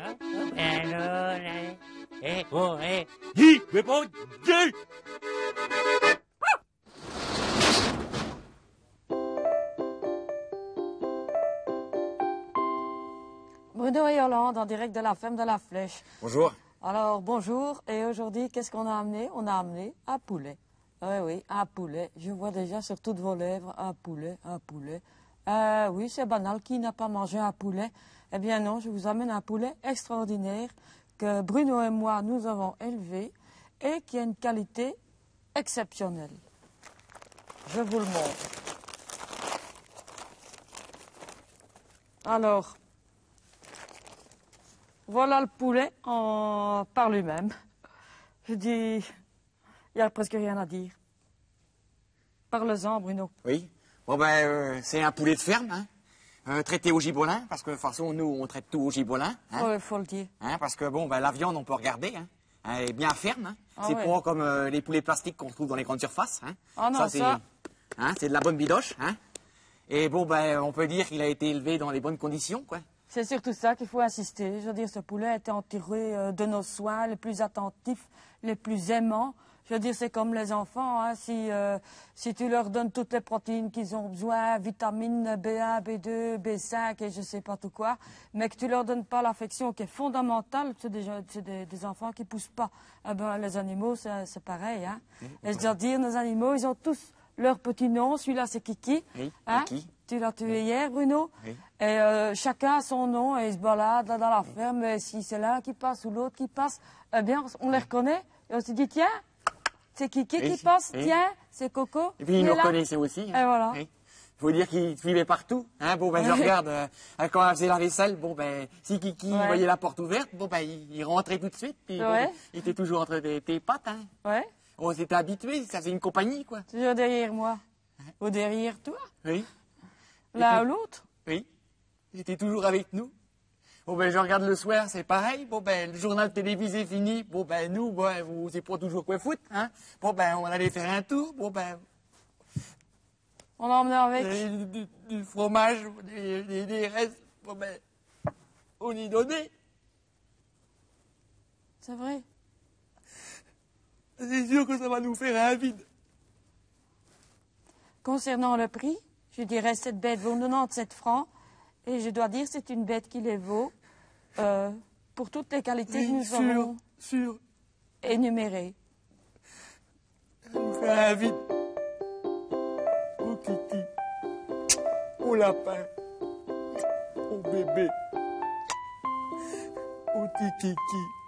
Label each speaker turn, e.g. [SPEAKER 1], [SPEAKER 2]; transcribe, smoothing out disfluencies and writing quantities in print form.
[SPEAKER 1] Dis, mais pas, dis.
[SPEAKER 2] Bruno et Yolande en direct de la ferme de la Flèche.
[SPEAKER 3] Bonjour.
[SPEAKER 2] Alors, bonjour. Et aujourd'hui, qu'est-ce qu'on a amené? On a amené un poulet. Oui, un poulet. Je vois déjà sur toutes vos lèvres un poulet, un poulet. Oui, c'est banal. Qui n'a pas mangé un poulet? Eh bien non, je vous amène un poulet extraordinaire que Bruno et moi, nous avons élevé et qui a une qualité exceptionnelle. Je vous le montre. Alors, voilà le poulet par lui-même. Je dis, il n'y a presque rien à dire. Parle-en, Bruno.
[SPEAKER 3] Oui. Bon c'est un poulet de ferme, hein. Traité au gibolin, parce que de toute façon, nous, on traite tout au gibolin. Hein,
[SPEAKER 2] Oui, faut le dire.
[SPEAKER 3] hein, parce que bon, la viande, on peut regarder, hein. Elle est bien ferme, hein.
[SPEAKER 2] Ah
[SPEAKER 3] C'est
[SPEAKER 2] ouais.
[SPEAKER 3] pas comme les poulets plastiques qu'on trouve dans les grandes surfaces. Hein.
[SPEAKER 2] Ah non, ça.
[SPEAKER 3] C'est de la bonne bidoche, hein. Et bon, on peut dire qu'il a été élevé dans les bonnes conditions, quoi.
[SPEAKER 2] C'est surtout ça qu'il faut insister. Je veux dire, ce poulet a été entouré de nos soins les plus attentifs, les plus aimants. Je veux dire, c'est comme les enfants, hein. Si tu leur donnes toutes les protéines qu'ils ont besoin, vitamines B1, B2, B5 et je sais pas tout quoi, mais que tu leur donnes pas l'affection qui est fondamentale, c'est des enfants qui poussent pas. Eh ben, les animaux, c'est pareil, hein. Et je dois dire, nos animaux, ils ont tous leur petit nom. Celui-là, c'est Kiki.
[SPEAKER 3] Oui,
[SPEAKER 2] Hein?
[SPEAKER 3] Kiki.
[SPEAKER 2] Tu l'as tué hier, Bruno.
[SPEAKER 3] Oui.
[SPEAKER 2] Et chacun a son nom et ils se baladent là dans la ferme. Et si c'est l'un qui passe ou l'autre qui passe, eh bien, on les reconnaît. Et on se dit, tiens, c'est Kiki qui passe.
[SPEAKER 3] Oui.
[SPEAKER 2] Tiens, c'est Coco.
[SPEAKER 3] Et puis, il
[SPEAKER 2] est
[SPEAKER 3] nous
[SPEAKER 2] là.
[SPEAKER 3] reconnaissait aussi. Hein.
[SPEAKER 2] Et voilà.
[SPEAKER 3] Oui. Faut dire qu'il suivait partout. Hein. Bon, je regarde, quand elle faisait la vaisselle, si Kiki voyait la porte ouverte, il rentrait tout de suite. Puis, il était toujours entre tes pattes. Hein.
[SPEAKER 2] Ouais.
[SPEAKER 3] On s'était habitués, ça faisait une compagnie, quoi.
[SPEAKER 2] Toujours derrière moi. Ou derrière toi.
[SPEAKER 3] Oui.
[SPEAKER 2] L'un ou l'autre.
[SPEAKER 3] Oui. Il était toujours avec nous. Bon, je regarde le soir, c'est pareil. Bon, le journal télévisé fini. Bon, nous, vous savez pas toujours quoi foutre, hein. Bon, on allait faire un tour. Bon,
[SPEAKER 2] On l'a emmené avec.
[SPEAKER 3] du fromage, des restes. Bon, on y donnait.
[SPEAKER 2] C'est vrai.
[SPEAKER 3] C'est sûr que ça va nous faire un vide.
[SPEAKER 2] Concernant le prix, je dirais cette bête vaut 97 francs. Et je dois dire, c'est une bête qui les vaut pour toutes les qualités que nous avons énumérées.
[SPEAKER 3] Ça nous fait un vide. Oh Kiki, oh lapin, oh bébé, oh petit Kiki.